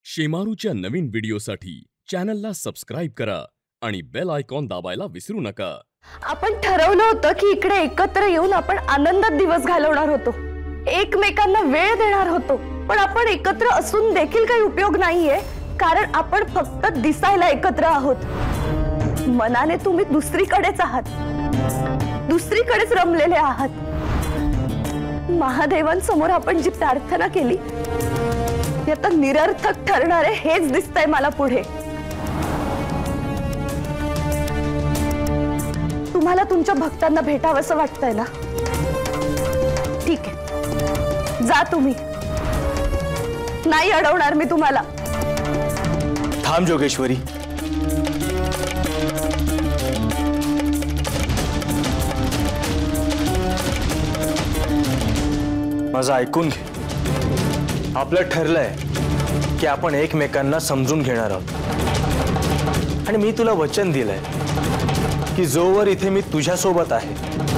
शेमारूच्या नवीन व्हिडिओसाठी चॅनलला सबस्क्राइब करा आणि बेल आयकॉन दाबायला विसरू नका। आपण ठरवलं होतं की इकडे एकत्र येऊन आपण आनंदात दिवस घालवणार होतो, एकमेकांना वेळ देणार होतो, पण आपण एकत्र असून देखील काही उपयोग नाहीये, कारण आपण फक्त दिसायला एकत्र आहोत। मनाने तुम्ही दुसरीकडेच आहात, दुसरीकडेच रमलेले आहात। महादेवांसमोर आपण जी प्रार्थना केली ती आता निरर्थक ठरणार आहे हेच दिसतंय मला पुढे। तुम्हाला तुमच्या भक्तांना भेटावंसं वाटतंय ना? ठीक आहे, जा तुम्ही, नाही अडवणार मी तुम्हाला। थांब जोगेश्वरी, माझं ऐकून घे। आपलं ठरलंय की आपण एकमेकांना समजून घेणार आहोत, आणि मी तुला वचन दिलंय की जोवर इथे मी तुझ्या सोबत आहे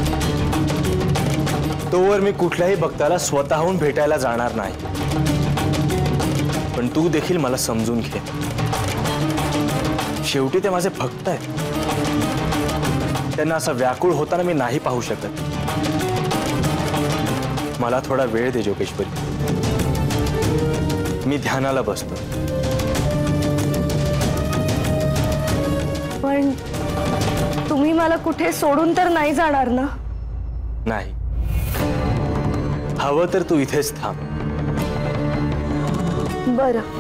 तोवर मी कुठल्याही भक्ताला स्वतःहून भेटायला जाणार नाही। पण तू देखील मला समजून घे, शेवटी ते माझे भक्त आहेत, त्यांना असं व्याकुळ होताना मी नाही पाहू शकत। मला थोडा वेळ दे जोगेश्वरी, मी ध्यानाला बसतो। पण तुम्ही मला कुठे सोडून तर नाही जाणार ना? नाही, हवं तर तू इथेच थांब। बरं,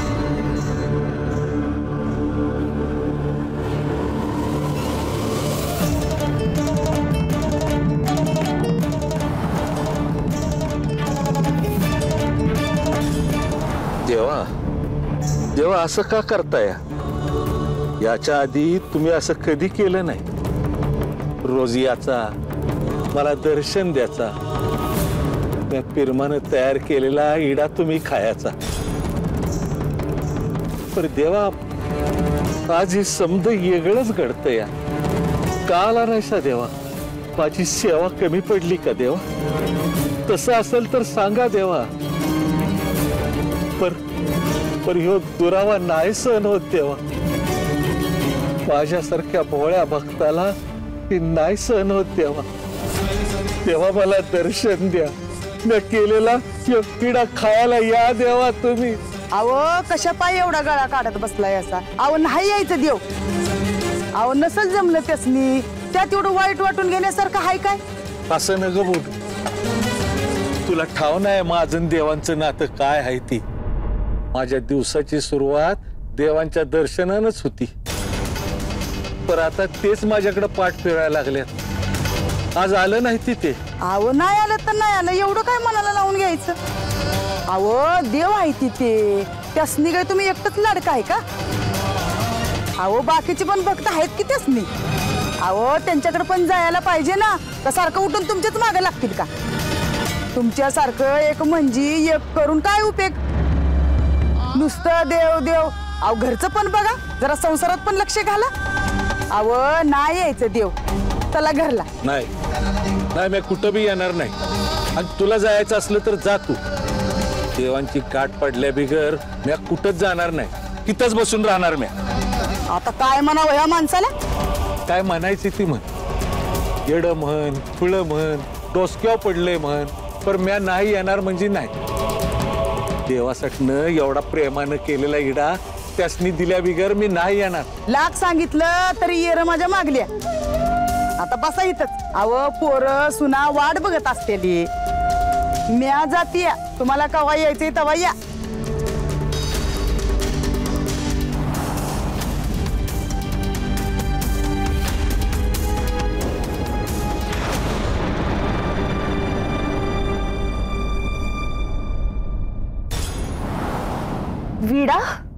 देवा देवा, असं का करताय? याच्या आधी तुम्ही असं कधी केलं नाही। रोज याचा, मला दर्शन द्याचा, त्या पिरमानं तयार केलेला इडा तुम्ही खायचा। पर देवा, आज ही समज वेगळंच घडतं या। का आला नाहीसा देवा? माझी सेवा कमी पडली का देवा? तसं असेल तर सांगा देवा। पर ह्यो दुरावा नाही सहन होत देवा। माझ्यासारख्या भोळ्या भक्ताला ती नाही सहन होत देवा। देवा, मला दर्शन द्या, मी केलेला किडा खायला या देवा तुम्ही। अहो, कशा पाय एवढा गळा काढत बसलाय असा? अहो, नाही यायचं देव। अहो, नसल जमलं त्यासनी, त्यात एवढं वाईट वाटून घेण्यासारखं हाय काय? असं नग बोल, तुला ठाव नाही माझं देवांचं नातं काय आहे ती। माझ्या दिवसाची सुरुवात देवांच्या दर्शनानच होती, पर आता तेच माझ्याकडे पाठ फिरायला लागल्यात। आज आलं नाही तिथे। अहो, नाही आलं तर नाही आलं, एवढं काय मनाला लावून घ्यायचं? अहो, देव आहे तिथे, त्यासनी काय तुम्ही एकटंच लाडका आहे का? अहो, बाकीचे पण भक्त आहेत की त्यासनी। अहो, त्यांच्याकडे पण जायला पाहिजे ना, का सारखं उठून तुमच्याच मागे लागतील का? तुमच्यासारखं एक म्हणजे एक करून काय उपयोग? नुसतं देव देव। अहो, घरचं पण बघा जरा, संसारात पण लक्ष घाला। अहो, नाही यायचं देव, चला घरला। नाही नाही, मी कुठं बी येणार नाही, आणि तुला जायचं असलं तर जा तू। देवांची गाठ पडल्या बिगर मी कुठंच जाणार नाही, तिथंच बसून राहणार मी। आता काय म्हणावं या माणसाला? काय म्हणायची ती म्हण, येडं म्हण, फुलं म्हण, डोसक्यावर पडलंय म्हण, पर म्या नाही येणार म्हणजे नाही। देवासाठीनं एवढा प्रेमानं केलेला इडा त्यासनी दिल्या बिगर मी नाही येणार। लाख सांगितलं तरी येर माझ्या मागल्या। आता बसा इथंच। अहो, पोरं सुना वाट बघत असतेली, म्या जातीया, तुम्हाला कवा यायचंय तवा या। विडा?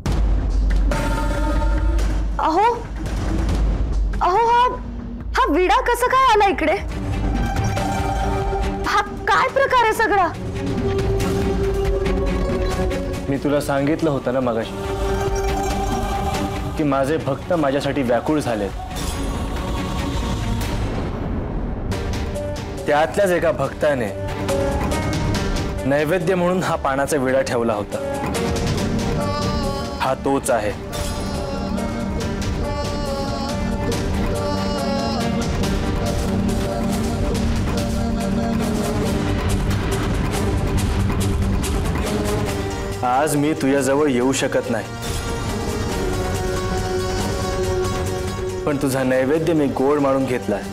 अहो अहो, हा विडा कसं काय आला इकडे? हा काय प्रकार आहे सगळा? मी तुला सांगितलं होतं ना मगाशी की माझे भक्त माझ्यासाठी व्याकुळ झालेत। त्यातल्याच एका भक्ताने नैवेद्य म्हणून हा पानाचा विडा ठेवला होता। हा तोच आहे. आज मी तुझ्याजवळ येऊ शकत नाही, पण तुझा नैवेद्य मी गोड मानून घेतलाय.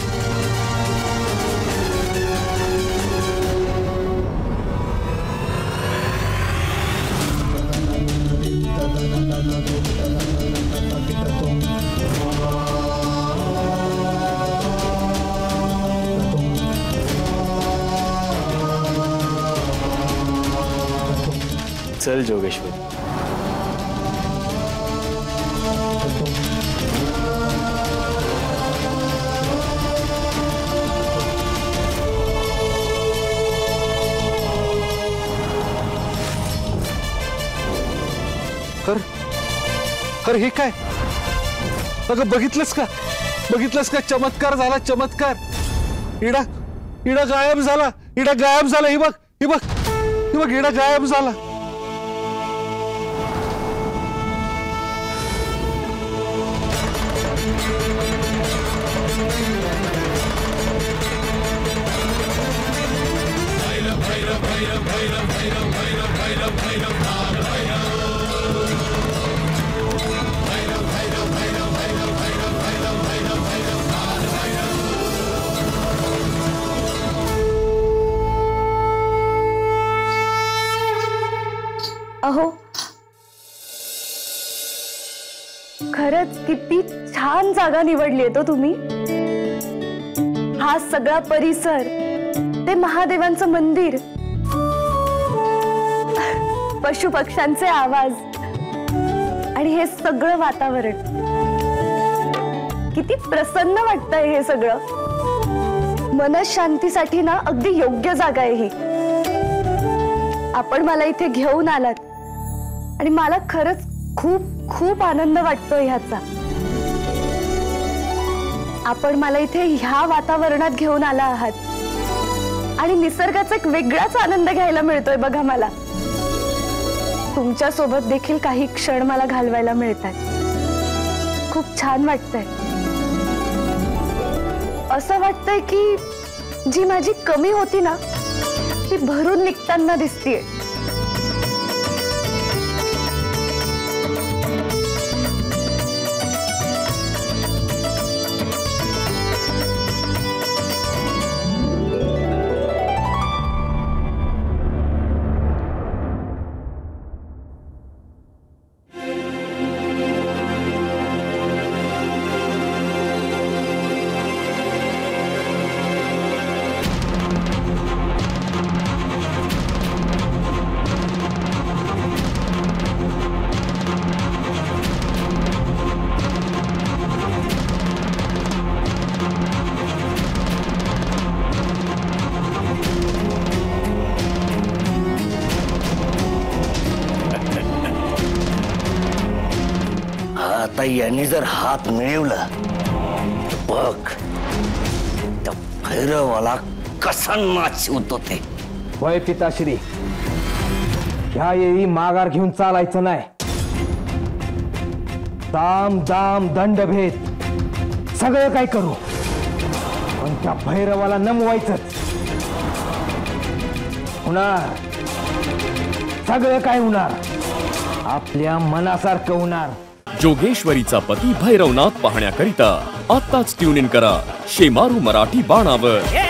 चल जोगेश्वरी. अरे हे काय? अगं बघितलंस का चमत्कार झाला, चमत्कार. इडा गायब झाला, ही बघ इडा गायब झाला. अहो, खरंच किती छान जागा निवडली तो तुम्ही. हा सगळा परिसर, ते महादेवांचं मंदिर, पशु पक्ष्यांचे आवाज आणि हे सगळं वातावरण, किती प्रसन्न वाटतंय हे सगळं. मनशांतीसाठी ना अगदी योग्य जागा आहे ही. आपण मला इथे घेऊन आलात आणि मला खरंच खूप खूप आनंद वाटतोय ह्याचा. आपण मला इथे ह्या वातावरणात घेऊन आला आहात आणि निसर्गाचा एक वेगळाच आनंद घ्यायला मिळतोय बघा मला. तुमच्या सोबत देखील काही क्षण मला घालवायला मिळतात. खूप छान वाटतंय. असं वाटतंय की जी माझी कमी होती ना ती भरून निघताना दिसतीये. आता यांनी जर हात मिळवला बघ त्या भैरवाला कसा नाचवतो ते. वय पिताश्री, ह्या येळी माघार घेऊन चालायचं नाही. दाम दाम दंडभेद सगळं काय करू, पण त्या भैरवाला नमवायचंच. होणार, सगळं काय होणार, आपल्या मनासारखं होणार. जोगेश्वरीचा पती भैरवनाथ पाहण्याकरिता आत्ताच ट्यून इन करा शेमारू मराठी बाणावर.